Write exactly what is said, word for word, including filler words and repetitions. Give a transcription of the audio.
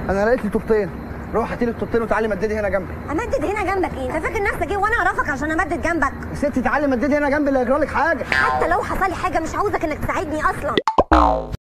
انا لقيت لي طوبتين، روح هاتي لي الطوبتين وتعالي مددي هنا جنبي. امدد هنا جنبك ايه؟ انت فاكر نفسك ايه وانا اعرفك عشان امدد جنبك؟ يا ستي تعالي مددي هنا جنبي اللي هيجرى لك حاجه. حتى لو حصل لي حاجه مش عاوزك انك تساعدني اصلا.